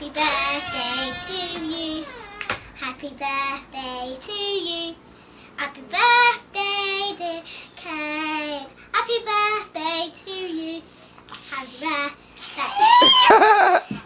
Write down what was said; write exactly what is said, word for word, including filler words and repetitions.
Happy birthday to you. Happy birthday to you. Happy birthday, dear Kate. Happy birthday to you. Happy birthday.